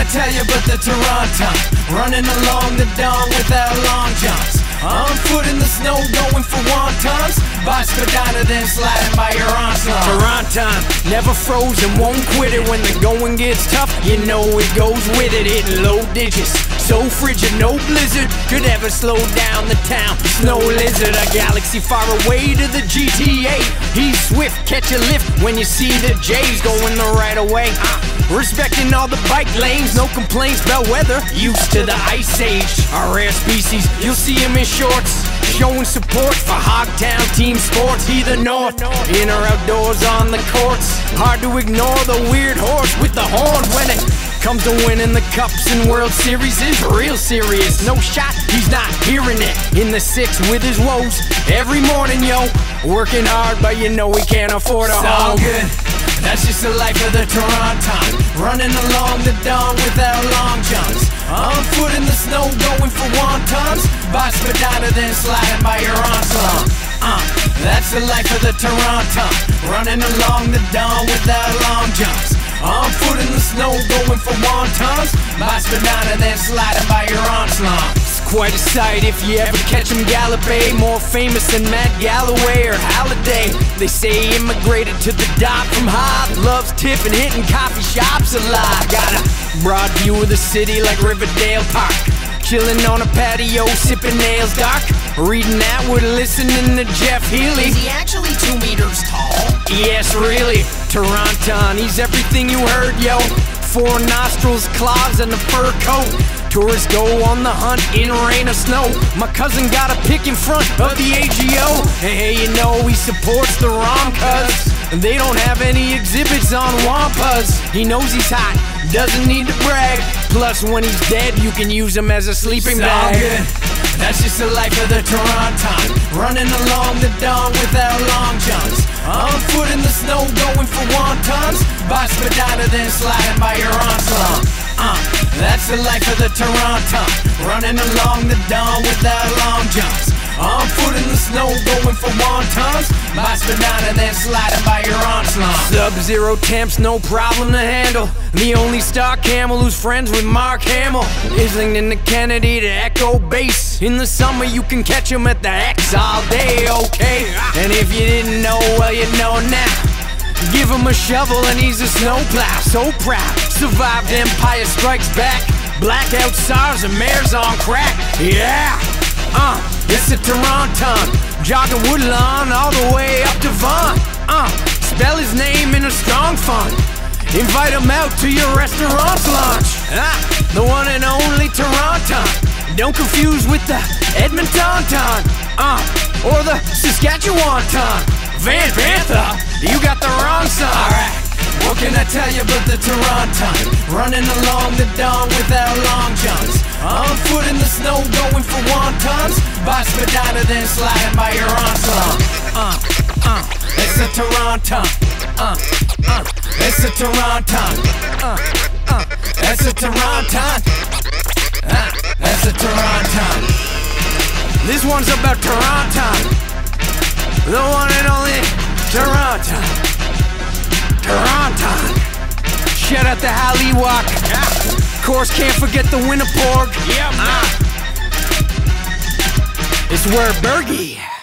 tell you but the Toronto? Running along the dawn without long jumps. On foot in the snow going for wontons. By Spadina then sliding by your onslaught. Toronto, never frozen, won't quit it. When the going gets tough, you know it goes with it. Hitting low digits, so frigid, no blizzard could ever slow down the town. Snow lizard, a galaxy far away to the GTA. He's swift, catch a lift when you see the J's going the right way. Respecting all the bike lanes, no complaints about weather. Used to the ice age, a rare species, you'll see him in shorts, showing support for Hogtown team sports. Either north, in or outdoors on the courts. Hard to ignore the weird horse with the horn. When it comes to winning the cups and World Series is real serious. No shot, he's not hearing it. In the six with his woes, every morning, yo. Working hard, but you know he can't afford a home. All good, that's just the life of the Toronto. Running along the dawn without long jumps. On foot in the snow going for wontons. By Spadina then sliding by your onslaught. That's the life of the Toronto. Running along the dawn without long jumps. On foot in the snow going for wontons. By Spadina then sliding by your onslaught. It's quite a sight if you ever catch him galloping. More famous than Matt Galloway or Halliday. They say he immigrated to the dot from Hob. Loves tipping, hitting coffee shops a lot. Got a broad view of the city like Riverdale Park. Chilling on a patio, sipping nails dark. Reading Atwood, listening to Jeff Healey. Is he actually 2 meters tall? Yes, really. Toronto, he's everything you heard, yo. 4 nostrils, claws, and a fur coat. Tourists go on the hunt in rain or snow. My cousin got a pick in front of the AGO. Hey, you know he supports the Romcas. They don't have any exhibits on Wampas. He knows he's hot, doesn't need to brag. Plus, when he's dead, you can use him as a sleeping It's all bag. good, that's just the life of the Toronto. Running along the dawn without long jumps. On foot in the snow going for wontons. By Spadina then sliding by your onslaught. That's the life of the Toronto. Running along the dawn without long jumps. On foot in the snow going for wontons. By Spadina then sliding by your onslaught. Sub-zero temps, no problem to handle. The only star camel who's friends with Mark Hamill. Islington to Kennedy to Echo Base. In the summer you can catch him at the X all day, okay? And if you didn't know, well you know now. Give him a shovel and he's a snowplow. So proud, survived Empire Strikes Back. Blackout SARS and mares on crack. Yeah, it's a Toronto. Jogging Woodlawn all the way up to Vaughan. Spell his name in a strong font. Invite him out to your restaurant's lunch. The one and only Toronto. Don't confuse with the Edmonton ton, or the Saskatchewan ton. Van Panther, you got the wrong son. Alright, what can I tell you but the Toronto? Running along the dawn without long jumps. On foot in the snow going for wontons. By Spadina then sliding by your onslaught. It's a Toronto. It's a Toronto. It's a Toronto. It's a Toronto. This one's about Toronto. The one and only Toronto. Toronto. Shout out to Halliwalk. Of course, can't forget the Winnipeg. It's where Bergie.